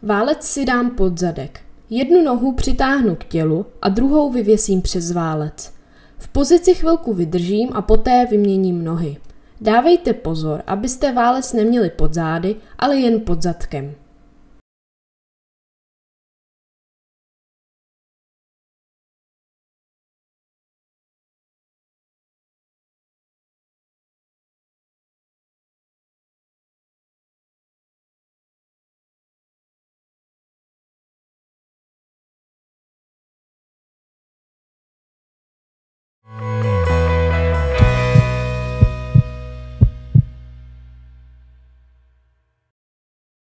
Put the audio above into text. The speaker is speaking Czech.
Válec si dám pod zadek. Jednu nohu přitáhnu k tělu a druhou vyvěsím přes válec. V pozici chvilku vydržím a poté vyměním nohy. Dávejte pozor, abyste válec neměli pod zády, ale jen pod zadkem.